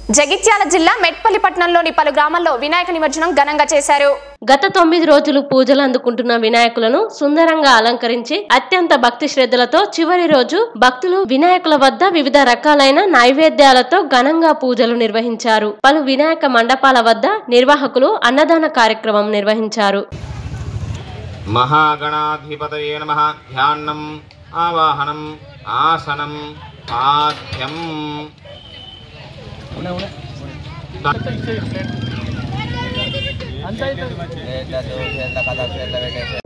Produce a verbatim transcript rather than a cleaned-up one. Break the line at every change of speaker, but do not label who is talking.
జగిత్యాల జిల్లా మెట్పల్లి పట్టణంలోని పలు గ్రామాల్లో వినాయక నిమజ్జనం ఘనంగా చేశారు.
గత తొమ్మిది రోజులు పూజలు అందుకుంటున్న వినాయకులను సుందరంగా అలంకరించి అత్యంత భక్తి శ్రద్ధలతో చివరి రోజు భక్తులు వినాయకుల వద్ద వివిధ రకాలైన నైవేద్యాలతో ఘనంగా పూజలు నిర్వహించారు. పలు వినాయక మండపాల వద్ద నిర్వాహకులు అన్నదాన కార్యక్రమం నిర్వహించారు.
మహాగణాధిపతయే నమః. ధ్యానం, ఆవాహనం, ఆసనం, పాఠ్యం. అంతా